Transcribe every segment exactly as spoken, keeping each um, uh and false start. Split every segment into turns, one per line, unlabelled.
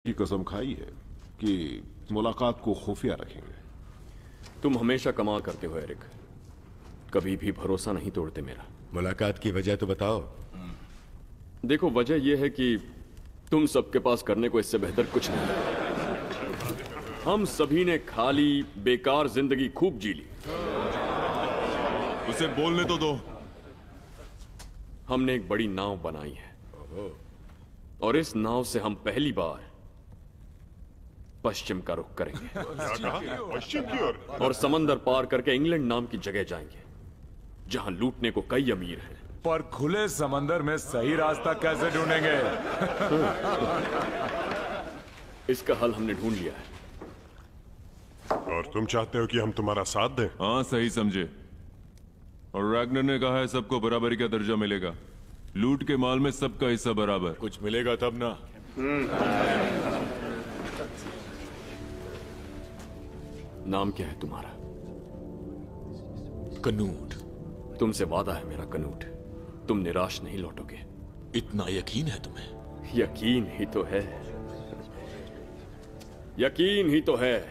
की कसम खाई है कि मुलाकात को खुफिया रखेंगे।
तुम हमेशा कमाल करते हो एरिक, कभी भी भरोसा नहीं तोड़ते मेरा।
मुलाकात की वजह तो बताओ।
देखो, वजह यह है कि तुम सबके पास करने को इससे बेहतर कुछ नहीं है। हम सभी ने खाली बेकार जिंदगी खूब जी ली।
उसे बोलने तो दो।
हमने एक बड़ी नाव बनाई है और इस नाव से हम पहली बार पश्चिम का रुख करेंगे।
पश्चिम की ओर?
और समंदर पार करके इंग्लैंड नाम की जगह जाएंगे जहां लूटने को कई अमीर हैं।
पर खुले समंदर में सही रास्ता कैसे ढूंढेंगे?
इसका हल हमने ढूंढ लिया है।
और तुम चाहते हो कि हम तुम्हारा साथ दें?
हाँ, सही समझे। और रैग्नर ने कहा है सबको बराबरी का दर्जा मिलेगा। लूट के माल में सबका हिस्सा बराबर।
कुछ मिलेगा तब ना।
नाम क्या है तुम्हारा?
कनूट।
तुमसे वादा है मेरा कनूट, तुम निराश नहीं लौटोगे।
इतना यकीन है तुम्हें?
यकीन ही तो है, यकीन ही तो है।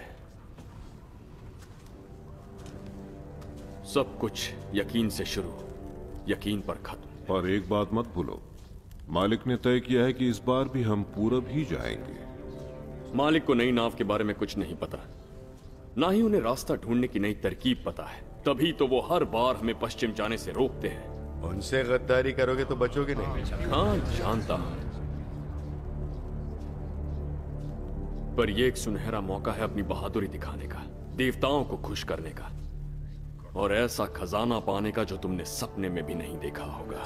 सब कुछ यकीन से शुरू, यकीन पर खत्म।
और एक बात मत भूलो, मालिक ने तय किया है कि इस बार भी हम पूरब ही जाएंगे।
मालिक को नई नाव के बारे में कुछ नहीं पता, ना ही उन्हें रास्ता ढूंढने की नई तरकीब पता है। तभी तो वो हर बार हमें पश्चिम जाने से रोकते हैं।
उनसे गद्दारी करोगे तो बचोगे नहीं।
हाँ, जानता हूं, पर यह एक सुनहरा मौका है अपनी बहादुरी दिखाने का, देवताओं को खुश करने का, और ऐसा खजाना पाने का जो तुमने सपने में भी नहीं देखा होगा।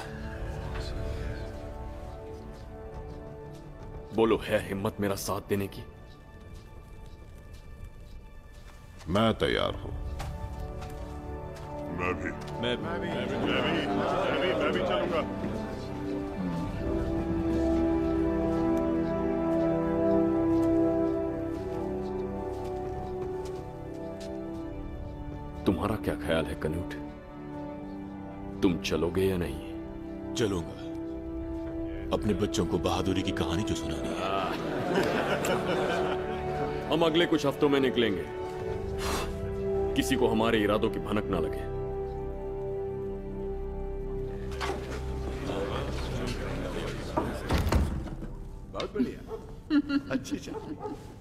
बोलो, है हिम्मत मेरा साथ देने की?
मैं तैयार हूं।
मैं भी
मैं भी,
मैं भी मैं भी मैं भी, मैं भी चलूंगा।
तुम्हारा क्या ख्याल है कनूट? तुम चलोगे या नहीं?
चलूंगा। अपने बच्चों को बहादुरी की कहानी जो सुनानी है।
हम अगले कुछ हफ्तों में निकलेंगे, किसी को हमारे इरादों की भनक ना लगे।
बहुत बढ़िया। अच्छी चल।